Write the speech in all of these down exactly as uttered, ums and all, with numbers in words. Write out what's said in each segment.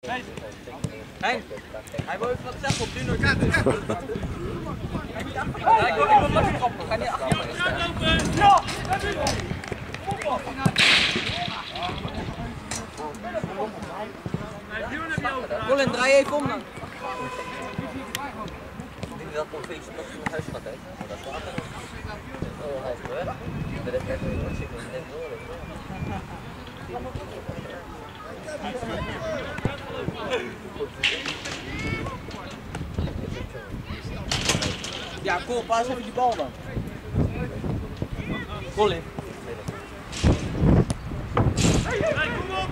Henk, hij wil even wat zeggen op Duno. Ja, ik wil ik wil nog niet grappig. Ga niet achter je staan. Ja! Colin, draai even om dan. Ik denk dat het feestje nog naar huis gaat, hè? Dat is water. Oh, hij is weg. Dat is echt een beetje in ja, Cole, paas even die bal dan. Colin. Hey, kom op!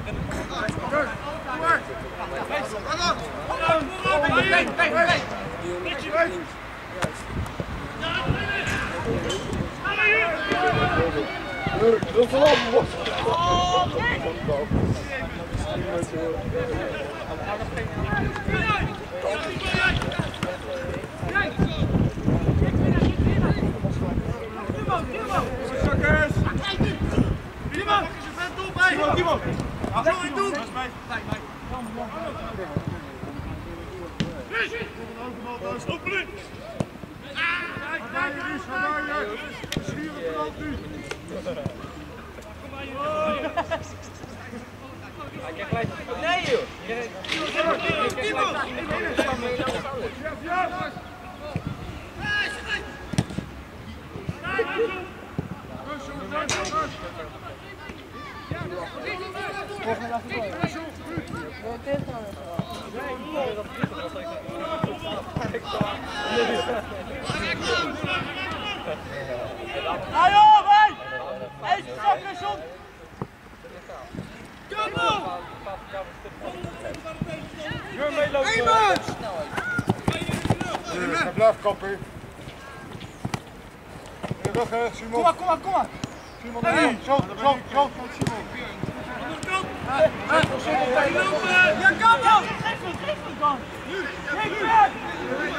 Nee joh! Hallo, wij! Hey, zakken, John! Kom op! Jur meelopen! Hij blijft kappen. Rug, hè, Simon. Kom maar, kom maar, kom maar! Simon, nee, zo, zo, zo, Simon. Ja, kom dan! Geef hem, geef hem dan! Nu! Geef hem!